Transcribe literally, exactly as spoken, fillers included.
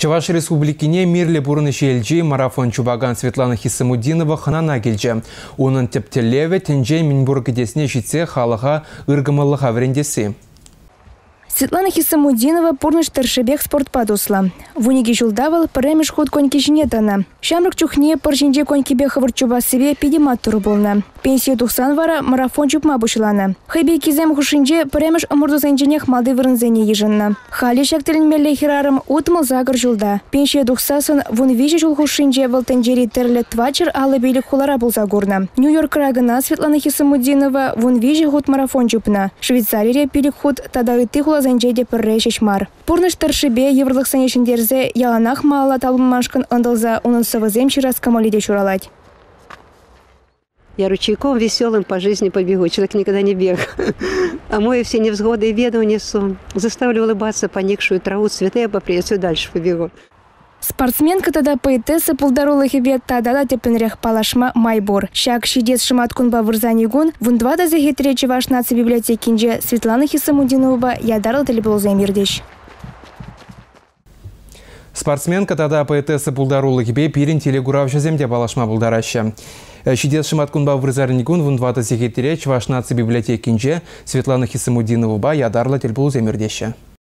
Чуваш Республикине мирле бурнышы елжи марафон чубаган Светлана Хисамудинова ханана келжі. Оның тептелеве тенже Минбургедесіне жетсе халыға ыргымылы хаврендесі. Светлана Хисамудинова пурныш таршебек спортпа дусла. Вуниги жулдавал премеш худ коньки жинетана. Шамрак чухне паржинже конькибе хаварчуба себе пидимат туру болна. Пенсия тухсан вара марафон чупма бушылана. Хайбе кизем хушинже премеш амурдузанженех малды вырынзене ежинна. Хали шактелінмелі хирарым утмыл загыр жулда. Пенсия тухсасын вун вижи жул хушинже валтенжери терлі твачер алы белі хулара болса горна. Нью-Йорк рагына Светлана Хисамудинова вун вижи худ марафон чупна. Швейцария пилик худ тада ыты хулазанжеде піррешеш мар. Пурныш таршибе еврлық санешіндерзе яланах мала талбымашкан ындылза унын сывызем чирас камалиде чуралать. Я ручейком веселым по жизни побегу. Человек никогда не бег. А мою все невзгоды и беды унесу. Заставлю улыбаться поникшую траву, цветы я поприветствую, дальше побегу. Спортсменка тогда поэтесса пулдарулы хебе тадада тепенрех палашма майбор. Шак шидец шимат кунба вырзани гун, вундва да захитречи ваш наци библиотекинже Светлана Хисамудинова ядарла телеболза мирдеш. Спортсменка тогда поэтесса пулдарулы хебе пирин телегурав земде палашма пулдараща. Шидец шимат кунба вырзани гун, вундва да захитречи ваш наци библиотекинже Светлана Хисамудинова ядарла телеболза мирдеш.